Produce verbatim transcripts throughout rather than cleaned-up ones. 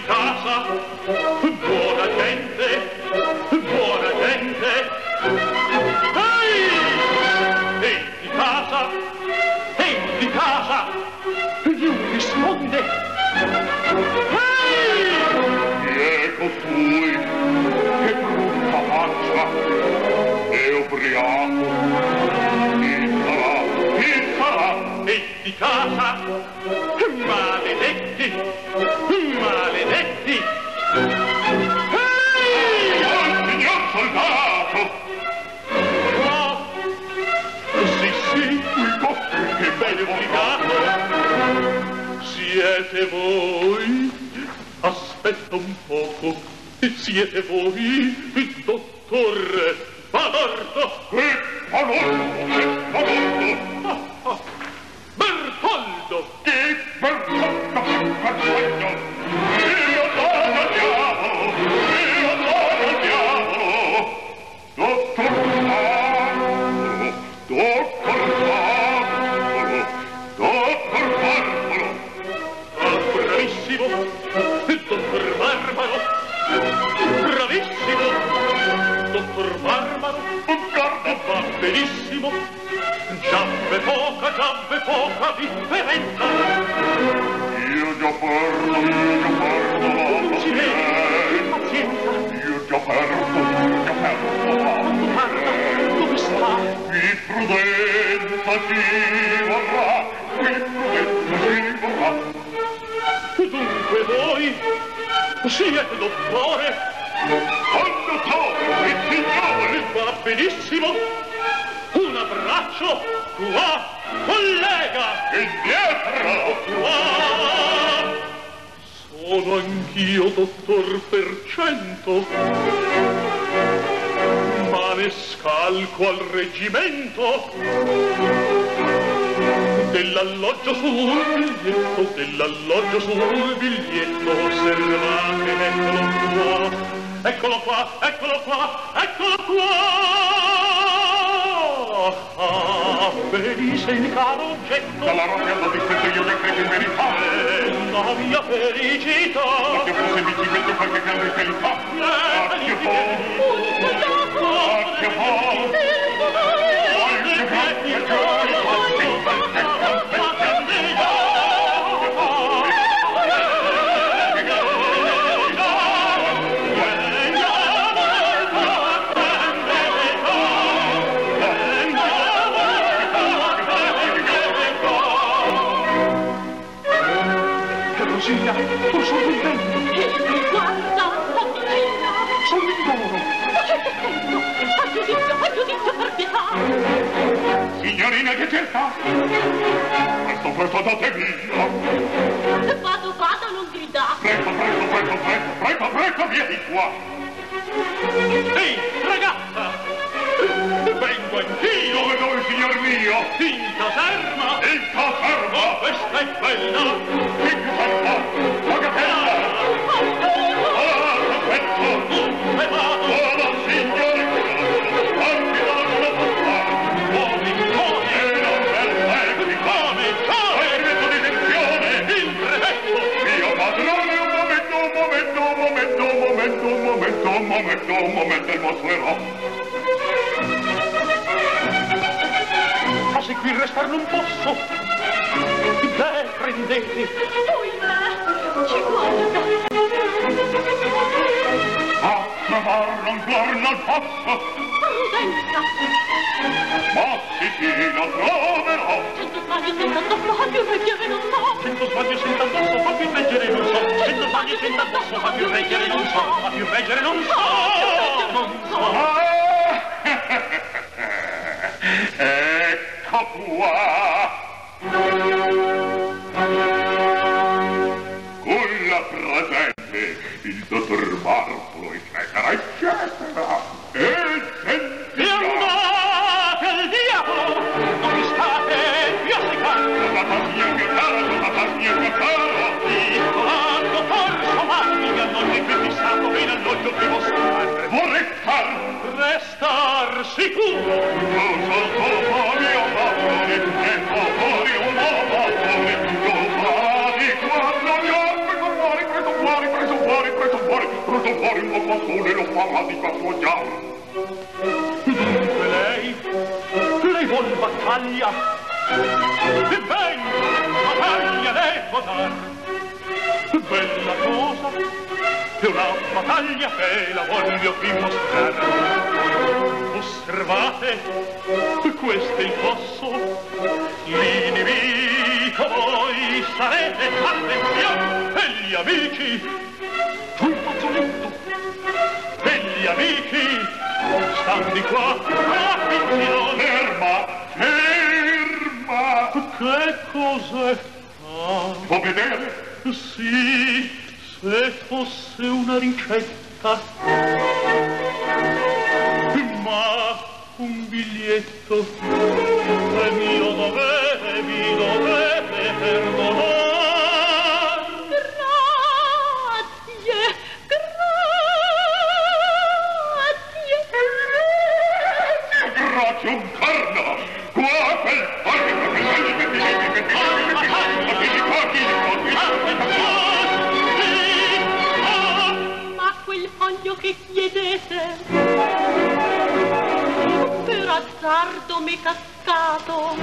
casa, buona gente, buona gente. Ehi! Ehi di casa, ehi di casa, non risponde. Ehi! Chi è costui? Che brutta faccia! È ubriaco! Chi sarà? Chi sarà? Ehi di casa, maledetti, maledetti. Ehi! Oh, signor soldato! Oh, sì, sì, Che ben obbligato. Siete voi? Aspetta un poco. Siete voi, dottor Badardo? Che Badardo? Badardo? Ah, ah, Bertoldo! Che Bertoldo? Bertoldo? Io sono il diavolo! Io sono il diavolo! Dottor Barbaro! Dottor Barbaro! Dottor Barbaro! Ah, bravissimo! Dottor Barbaro! Bravissimo! Dottor Barbaro! Guarda! Va benissimo! Già poca, già poca differenza! Io già perdo, io già perdo la Si vede, pazienza! pazienza! Io già perdo, io già perdo la Quando parla, dove sta? Qui prudenza ci vorrà, qui prudenza ci vorrà. Dunque voi siete dottore? Al dottore, il signore! Va benissimo! Un abbraccio! Qua, collega! Indietro! Qua! Sono anch'io dottor per cento, ma ne scalco al reggimento. Dell'alloggio sul biglietto, dell'alloggio sul biglietto, osservate, eccolo qua, eccolo qua, eccolo qua, eccolo qua! Ah, felice il caro oggetto, Dalla rocchiata di questo io che credo in verità. la mia felicità. Ma che fosse bicicletto qualche grande felicità. Ah, che po'! Ah, che po'! Rosina, tu sono contento. E guarda, Antonina. Sono in loro. Ma che effetto? A giudizio, a giudizio per pietà. Signorina, che cerca? Presto, presto, date via! Vado, vado, non gridate. Presto, presto, presto, presto, presto, presto, via di qua! Ehi, ragazza! Vengo anch'io! Dove, dove, signor mio? In caserma! In caserma! Oh, questa è bella! In caserma! La capella! Ah, perfetto! Dunque vado! Oh, signore! Anche da una porta! Come, come? E non perseguiti! Come, come? Hai messo di tensione! Il brevetto! Mio padrone, un momento, un momento, un momento, un momento, un momento, un momento, un momento, il mostrerò. A seguire restar non posso! Beh, prendete! Poi me, ci guarda. A trovare non flor non posso! Prudenza. Ma sì, sì, lo troverò! Cento sbagli senza addosso, fa più reggere non so. Cento sbagli senza addosso, fa più reggere non so! Cento sbagli senza addosso, fa più reggere non so! Fa più reggere non so! Non so! Ah! Ecco qua! Con la presente il dottor Barbaro, eccetera, eccetera! E E sentiamo! andate al diavolo! Non mi state più a secare! Tata mia che caro, tata mia che caro! Dico al dottor Somani, mi alloggio più fissato, in alloggio devo stare! Vorrei star! Restar sicuro! Non so mio padrone, e popoli un uomo padrone, lo fai quando gli occhi con fuori, preso fuori, preso quasi fatto già. Dunque lei, lei vuol battaglia. E ben, battaglia devo dar. Bella cosa, è una battaglia che la voglio qui mostrare. Osservate, questo è il fosso, l'inimico voi sarete, attenzione, e gli amici, giù il fazzoletto, e gli amici, stanno di qua, attenzione. Ferma, ferma! Che cos'è? Ah, Può vedere? sì, se fosse una ricetta. Ma un biglietto è mio dovere, mi dovete perdonare. Grazie, grazie. Grazie un corno! Qua quel porco che sei di Ma quel foglio che chiedete per azzardo m'è cascato,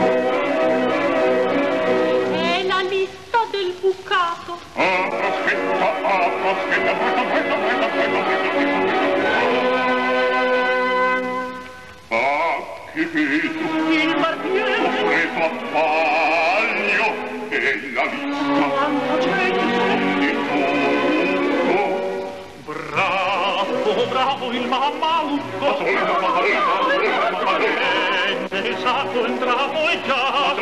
è la lista del bucato. Ah, prospetta, ah, prospetta, presta, presta, presta, presta, presta, ah, che vedo? Il barbiere, Ho preso a taglio e la lista quanto gente, di tutto. bravo, bravo il mammaucco. Esatto, entravo e già.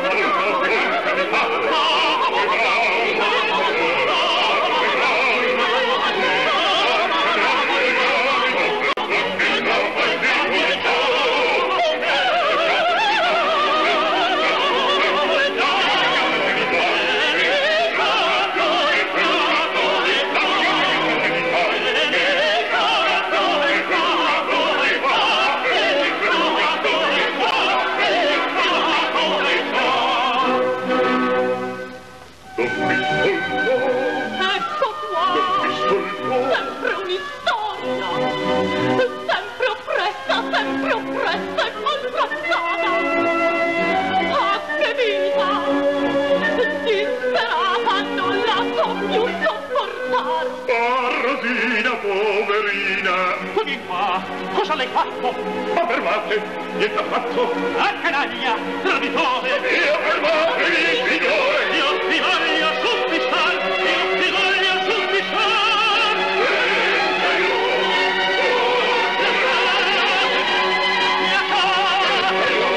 Ecco qua, sempre un'istoria, sempre oppressa, sempre oppressa e maltrattata. Ah, che vita, disperata, non la so più sopportare. Ah, Rosina, poverina! Di qua, cosa l'hai fatto? Ma fermate, niente affatto! A canaglia, traditore. Io fermatevi, signore! Io ti voglio suppistar, io ti voglio suppistar. Mia cara,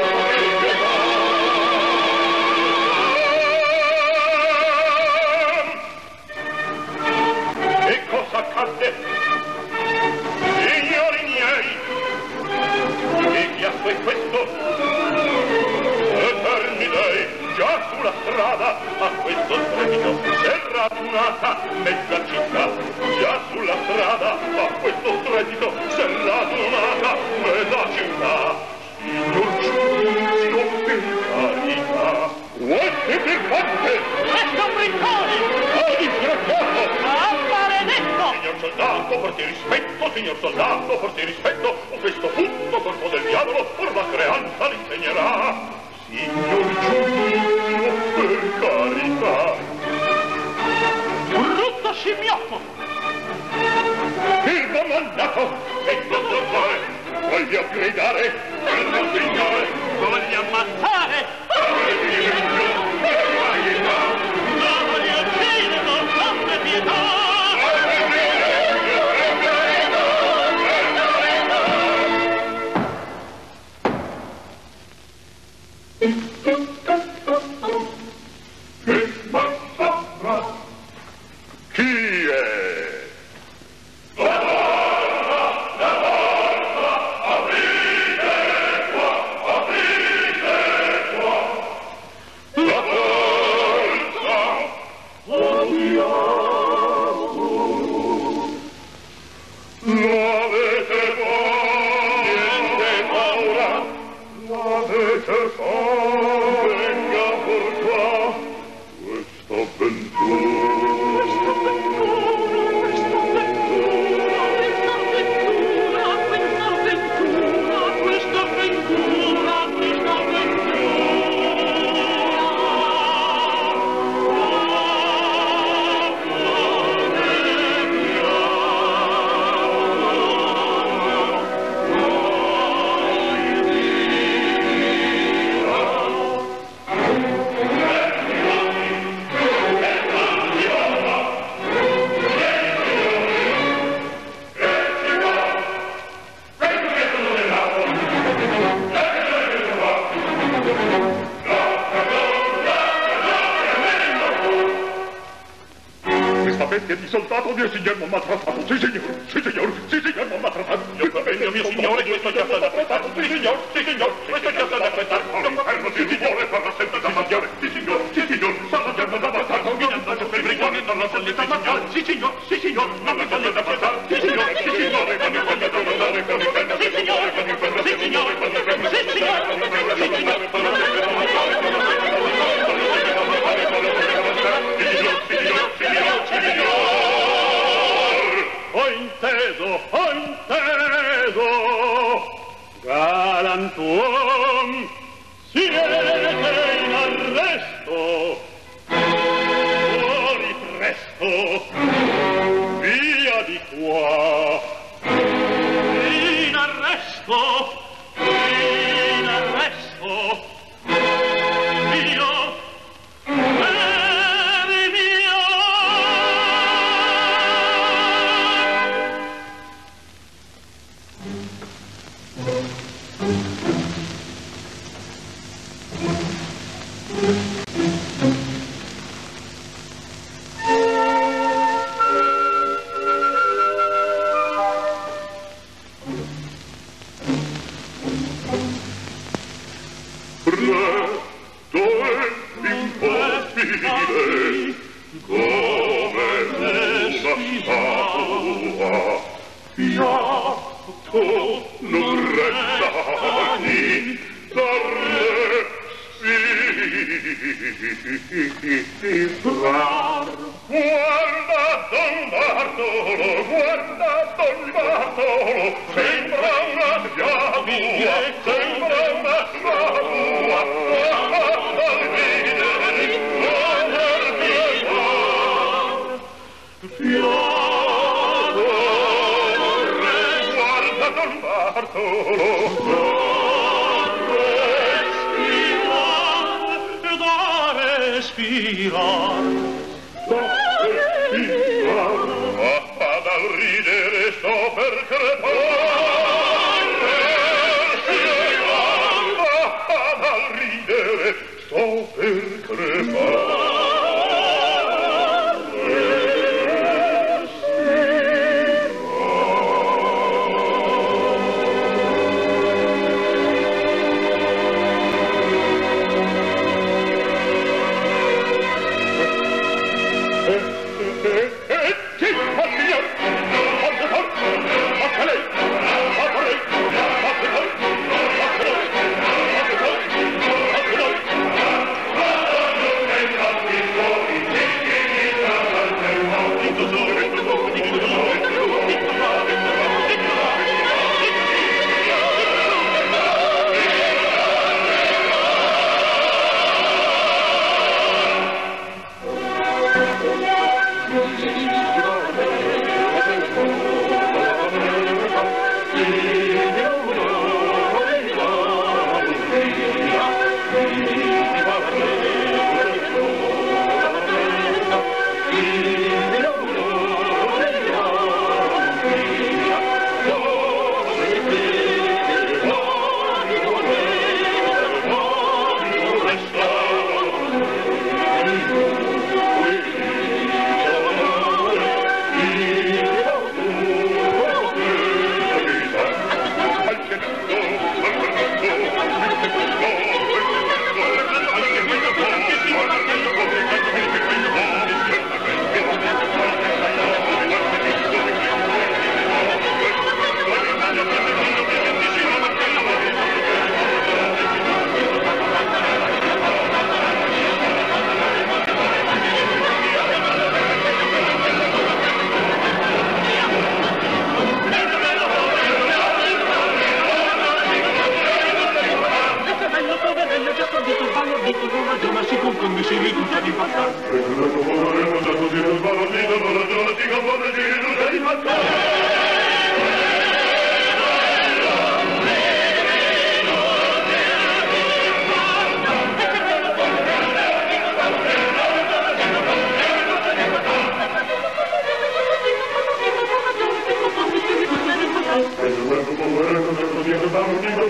E cosa accadde? Signori miei, che chiasso è questo? Eterni dei, già sulla strada, a questo strepito, s'è radunata mezza città. Già sulla strada, a questo strepito, s'è radunata mezza città. Signor giudizio, per carità. Queste per quante? questo briccone, Oh, disgraziato! ah, maledetto. Signor soldato, porti rispetto, signor soldato, porti rispetto, questo punto corpo del diavolo, or la creanza l'insegnerà. Signor giudizio, per carità. Brutto scimmiotto. Il domandato, e il dottore, voglio gridare, per la signore, Voglio ammazzare, per carità. lo voglio uccidere, non abbia pietà. Che massacra? Chi è? L'avete paura, l'avete paura, venga por qua, questa avventura. Che di soldato mio signor non m'ha trattato. Sì, signor, sì, signor, sì, signor, non m'ha trattato. Io capendo, mio signore, questo già sta da aspettare. Sì, signor, sì, signor, questo già sta da aspettare. L'inferno si vuole farla sempre da mangiare. Sì, signor, sì, signor, sarà già da passare. Mi hanno dato per brigone, non la voglio da passare. Sì, signor, sì, signor, non mi voglio da passare. Sì, signor, sì, signore, non mi voglio da passare. Sì, signore, sì, signore, sì, signore, sì, Ho inteso, ho inteso, galantuom, siete in arresto, fuori presto, via di qua, in arresto, in arresto, io, eri mio. Thank you.